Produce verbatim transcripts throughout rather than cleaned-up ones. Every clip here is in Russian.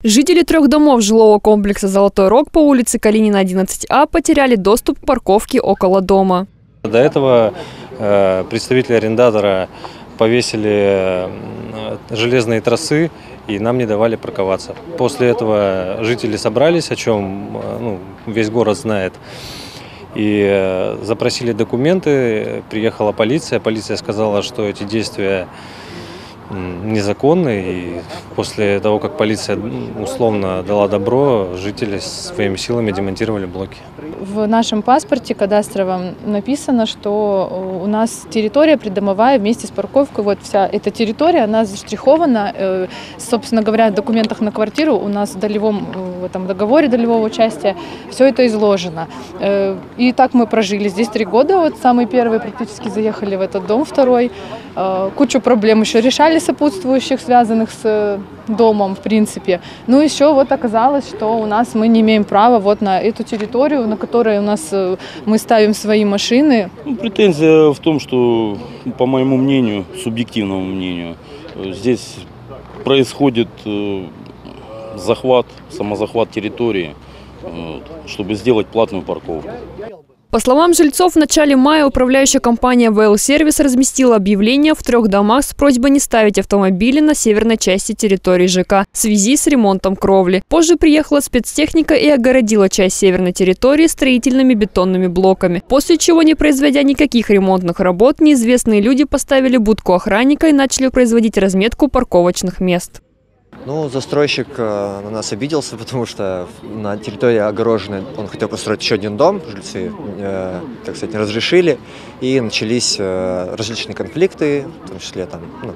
Жители трех домов жилого комплекса «Золотой Рог» по улице Калинина, одиннадцать А потеряли доступ к парковке около дома. До этого э, представители арендатора повесили железные тросы и нам не давали парковаться. После этого жители собрались, о чем ну, весь город знает, и запросили документы. Приехала полиция. Полиция сказала, что эти действия незаконны, и после того, как полиция условно дала добро, жители своими силами демонтировали блоки. В нашем паспорте кадастровом написано, что у нас территория придомовая вместе с парковкой. Вот вся эта территория, она заштрихована. Собственно говоря, в документах на квартиру у нас в долевом, в этом договоре долевого участия все это изложено. И так мы прожили здесь три года. Вот самый первый практически заехали в этот дом, второй. Кучу проблем еще решали, сопутствующих, связанных с домом, в принципе. Ну, еще вот оказалось, что у нас мы не имеем права вот на эту территорию, на которой у нас мы ставим свои машины. Ну, претензия в том, что, по моему мнению, субъективному мнению, здесь происходит захват, самозахват территории, чтобы сделать платную парковку. По словам жильцов, в начале мая управляющая компания вэ эл сервис разместила объявление в трех домах с просьбой не ставить автомобили на северной части территории ЖЭКа в связи с ремонтом кровли. Позже приехала спецтехника и огородила часть северной территории строительными бетонными блоками. После чего, не производя никаких ремонтных работ, неизвестные люди поставили будку охранника и начали производить разметку парковочных мест. Ну, застройщик э, на нас обиделся, потому что на территории огороженной он хотел построить еще один дом, жильцы, э, так сказать, не разрешили, и начались э, различные конфликты, в том числе там, ну,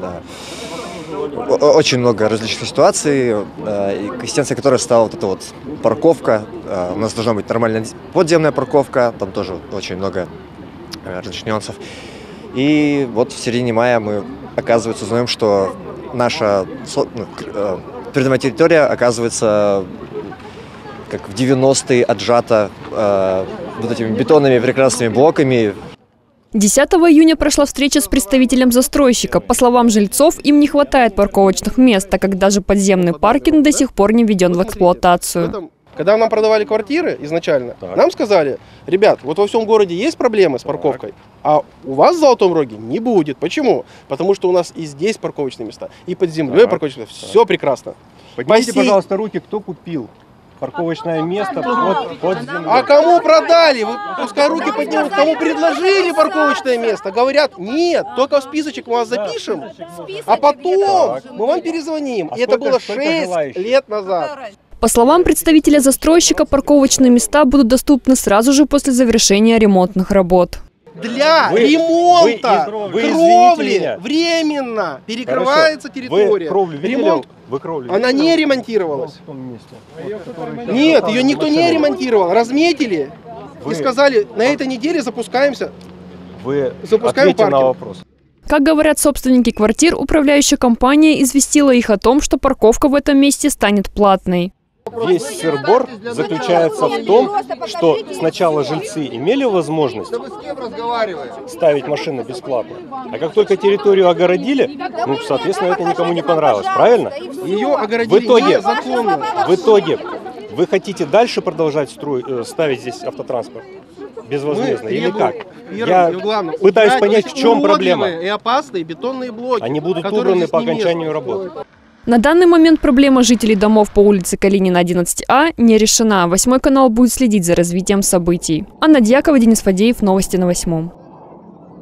да, очень много различных ситуаций, э, и консистенцией которой стала вот эта вот парковка. Э, у нас должна быть нормальная подземная парковка, там тоже очень много э, различных нюансов. И вот в середине мая мы, оказывается, узнаем, что наша придомовая территория, оказывается, как в девяностые отжата э, вот этими бетонными прекрасными блоками. десятого июня прошла встреча с представителем застройщика. По словам жильцов, им не хватает парковочных мест, так как даже подземный паркинг до сих пор не введен в эксплуатацию. Когда нам продавали квартиры изначально, так. нам сказали: ребят, вот во всем городе есть проблемы с парковкой, так. а у вас в Золотом Роге не будет. Почему? Потому что у нас и здесь парковочные места, и под землей так. парковочные места. Все так. прекрасно. Поднимите, Посей... пожалуйста, руки, кто купил парковочное место под, под землей. А кому продали? Вы пускай руки поднимут. Кому предложили парковочное место? Говорят: нет, только в списочек мы вас запишем, а потом так. мы вам перезвоним. А и это было шесть лет назад. По словам представителя застройщика, парковочные места будут доступны сразу же после завершения ремонтных работ. Для вы, ремонта вы, вы, кровли временно перекрывается Хорошо. территория. Вы кровлю видели? Ремонт, вы кровлю она видели? не ремонтировалась. Нет, ее никто не ремонтировал. Разметили вы, и сказали: на этой неделе запускаемся. Вы запускаем ответьте на вопрос. Как говорят собственники квартир, управляющая компания известила их о том, что парковка в этом месте станет платной. Весь сыр-бор заключается в том, что сначала жильцы имели возможность ставить машины бесплатно, а как только территорию огородили, ну, соответственно, это никому не понравилось, правильно? Ее огородили в итоге, незаконно. В итоге вы хотите дальше продолжать строить, ставить здесь автотранспорт? Безвозмездно или как? Я главное, пытаюсь понять, в чем проблема. И опасные бетонные блоки. Они будут убраны по окончанию работы. На данный момент проблема жителей домов по улице Калинина, одиннадцать А не решена. Восьмой канал будет следить за развитием событий. Анна Дьякова, Денис Фадеев. Новости на Восьмом.